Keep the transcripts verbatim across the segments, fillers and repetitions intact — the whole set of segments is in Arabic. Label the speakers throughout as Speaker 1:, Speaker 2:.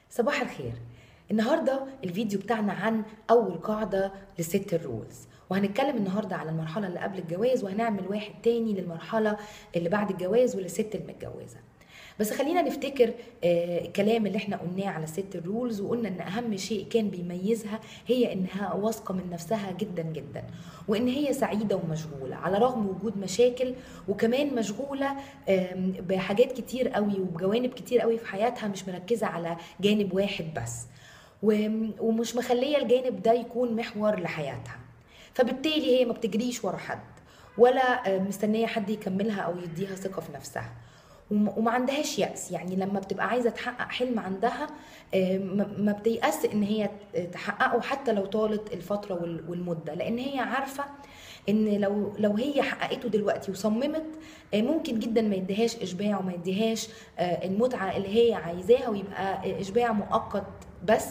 Speaker 1: صباح الخير. النهارده الفيديو بتاعنا عن اول قاعده لست الرولز، وهنتكلم النهارده على المرحله اللي قبل الجواز، وهنعمل واحد تاني للمرحله اللي بعد الجواز وللست المتجوزه. بس خلينا نفتكر آه الكلام اللي احنا قلناه على ست الرولز، وقلنا ان اهم شيء كان بيميزها هي انها واثقه من نفسها جدا جدا، وان هي سعيده ومشغوله على رغم وجود مشاكل، وكمان مشغوله بحاجات كتير قوي وبجوانب كتير قوي في حياتها، مش مركزه على جانب واحد بس، ومش مخليه الجانب ده يكون محور لحياتها. فبالتالي هي ما بتجريش ورا حد، ولا مستنيه حد يكملها او يديها ثقه في نفسها، وما عندهاش يأس. يعني لما بتبقى عايزه تحقق حلم عندها ما بتيأس ان هي تحققه حتى لو طالت الفتره والمده، لان هي عارفه ان لو لو هي حققته دلوقتي وصممت ممكن جدا ما يديهاش اشباع، وما يديهاش المتعه اللي هي عايزاها، ويبقى اشباع مؤقت بس،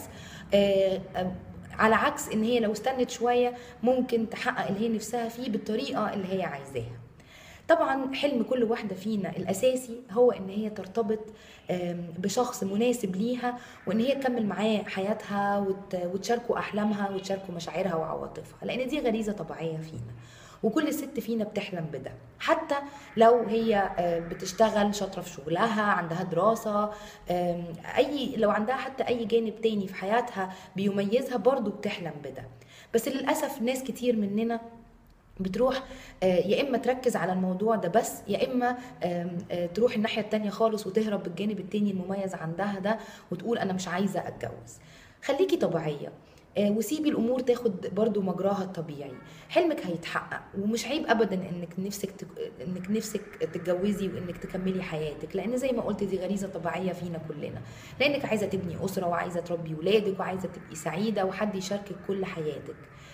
Speaker 1: على عكس ان هي لو استنت شويه ممكن تحقق اللي هي نفسها فيه بالطريقه اللي هي عايزاها. طبعا حلم كل واحدة فينا الأساسي هو إن هي ترتبط بشخص مناسب ليها، وإن هي تكمل معاه حياتها وتشاركوا أحلامها وتشاركوا مشاعرها وعواطفها، لأن دي غريزة طبيعية فينا، وكل ست فينا بتحلم بده. حتى لو هي بتشتغل شاطرة في شغلها، عندها دراسة، أي لو عندها حتى أي جانب تاني في حياتها بيميزها، برضو بتحلم بده. بس للأسف ناس كتير مننا بتروح يا اما تركز على الموضوع ده بس، يا اما تروح الناحيه التانيه خالص وتهرب بالجانب التاني المميز عندها ده، وتقول انا مش عايزه اتجوز. خليكي طبيعيه وسيبي الامور تاخد برضو مجراها الطبيعي. حلمك هيتحقق، ومش عيب ابدا انك نفسك تك... انك نفسك تتجوزي وانك تكملي حياتك، لان زي ما قلت دي غريزه طبيعيه فينا كلنا، لانك عايزه تبني اسره وعايزه تربي ولادك وعايزه تبقي سعيده وحد يشاركك كل حياتك.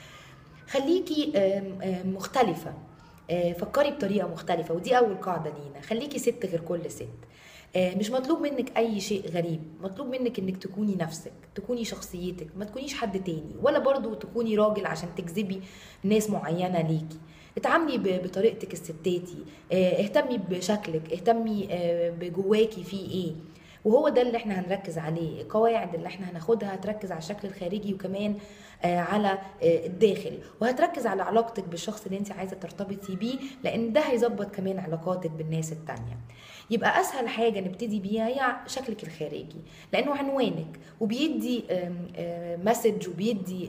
Speaker 1: خليكي مختلفة، فكري بطريقة مختلفة، ودي أول قاعدة لينا. خليكي ست غير كل ست. مش مطلوب منك أي شيء غريب، مطلوب منك إنك تكوني نفسك، تكوني شخصيتك، ما تكونيش حد تاني، ولا برضو تكوني راجل عشان تجذبي ناس معينة ليكي. اتعاملي بطريقتك الستاتي، اهتمي بشكلك، اهتمي بجواكي فيه ايه، وهو ده اللي احنا هنركز عليه. القواعد اللي احنا هناخدها هتركز على الشكل الخارجي، وكمان على الداخل، وهتركز على علاقتك بالشخص اللي انت عايزه ترتبطي بيه، لان ده هيظبط كمان علاقاتك بالناس التانية. يبقى اسهل حاجه نبتدي بيها هي شكلك الخارجي، لانه عنوانك، وبيدي مسج وبيدي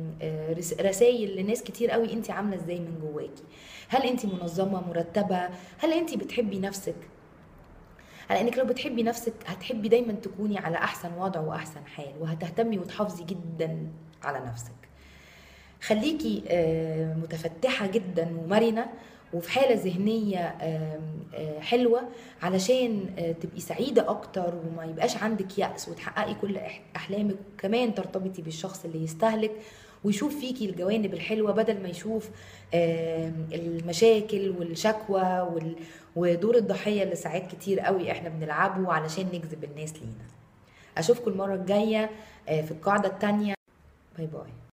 Speaker 1: رسائل لناس كتير قوي انت عامله ازاي من جواكي. هل انت منظمه مرتبه؟ هل انت بتحبي نفسك؟ على انك لو بتحبي نفسك هتحبي دايما تكوني على احسن وضع واحسن حال، وهتهتمي وتحافظي جدا على نفسك. خليكي متفتحة جدا ومرنة، وفي حالة ذهنية حلوة، علشان تبقي سعيدة اكتر، وما يبقاش عندك يأس، وتحققي كل احلامك، وكمان ترتبطي بالشخص اللي يستهلك ويشوف فيكي الجوانب الحلوة، بدل ما يشوف المشاكل والشكوى ودور الضحية اللي ساعات كتير قوي احنا بنلعبه علشان نجذب الناس لينا. اشوفكم المرة الجاية في القاعدة التانية. باي باي.